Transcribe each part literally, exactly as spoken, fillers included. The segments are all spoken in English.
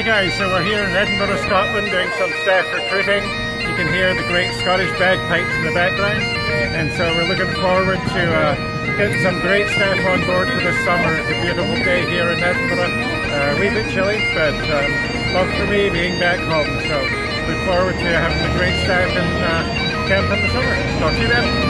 guys, so we're here in Edinburgh, Scotland doing some staff recruiting. You can hear the great Scottish bagpipes in the background, and so we're looking forward to uh, getting some great staff on board for this summer. It's a beautiful day here in Edinburgh, uh, a wee bit chilly, but um, love for me being back home, so look forward to having the great staff in uh, camp in the summer. Talk to you then.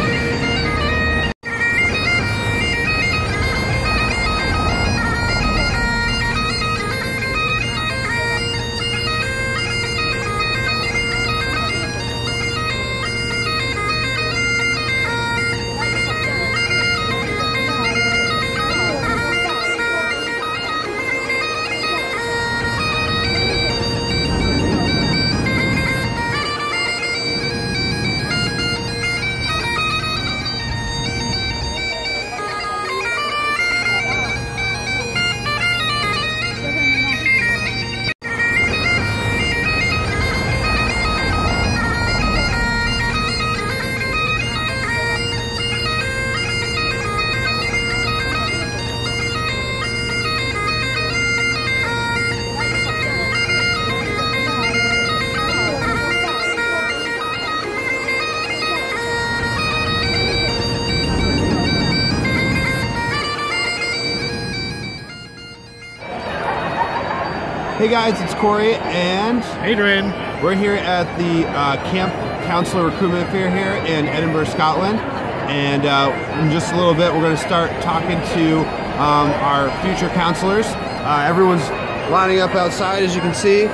Hey guys, it's Cory and Adrian. We're here at the uh, Camp Counselor Recruitment Fair here in Edinburgh, Scotland. And uh, in just a little bit, we're going to start talking to um, our future counselors. Uh, everyone's lining up outside, as you can see,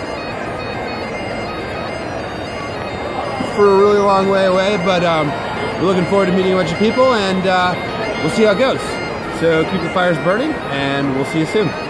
for a really long way away. But um, we're looking forward to meeting a bunch of people, and uh, we'll see how it goes. So keep the fires burning, and we'll see you soon.